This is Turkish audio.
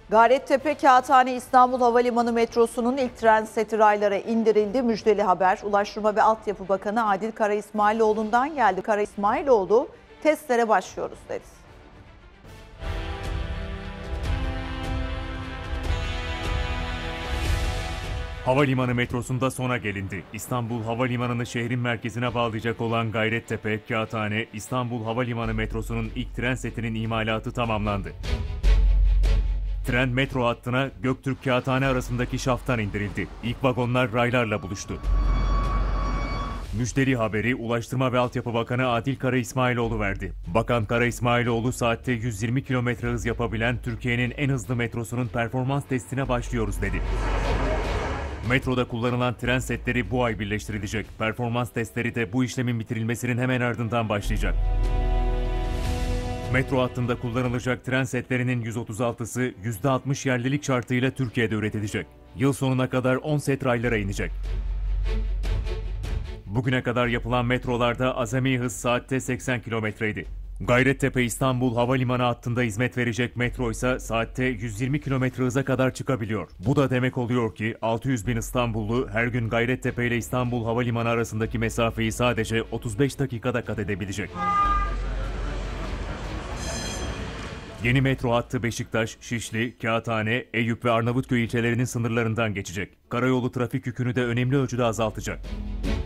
Gayrettepe Kağıthane İstanbul Havalimanı metrosunun ilk tren seti raylara indirildi. Müjdeli haber Ulaştırma ve Altyapı Bakanı Adil Kara İsmailoğlu'ndan geldi. Kara İsmailoğlu testlere başlıyoruz dedi. Havalimanı metrosunda sona gelindi. İstanbul Havalimanı'nı şehrin merkezine bağlayacak olan Gayrettepe, Kağıthane, İstanbul Havalimanı metrosunun ilk tren setinin imalatı tamamlandı. Tren metro hattına Göktürk-Kağıthane arasındaki şafttan indirildi. İlk vagonlar raylarla buluştu. Müjdeli haberi Ulaştırma ve Altyapı Bakanı Adil Kara İsmailoğlu verdi. Bakan Kara İsmailoğlu saatte 120 km hız yapabilen Türkiye'nin en hızlı metrosunun performans testine başlıyoruz dedi. Metroda kullanılan tren setleri bu ay birleştirilecek. Performans testleri de bu işlemin bitirilmesinin hemen ardından başlayacak. Metro hattında kullanılacak tren setlerinin 136'sı %60 yerlilik şartıyla Türkiye'de üretilecek. Yıl sonuna kadar 10 set raylara inecek. Bugüne kadar yapılan metrolarda azami hız saatte 80 kilometreydi. Gayrettepe İstanbul Havalimanı hattında hizmet verecek metro ise saatte 120 kilometre hıza kadar çıkabiliyor. Bu da demek oluyor ki 600 bin İstanbullu her gün Gayrettepe ile İstanbul Havalimanı arasındaki mesafeyi sadece 35 dakikada kat edebilecek. Yeni metro hattı Beşiktaş, Şişli, Kağıthane, Eyüp ve Arnavutköy ilçelerinin sınırlarından geçecek. Karayolu trafik yükünü de önemli ölçüde azaltacak.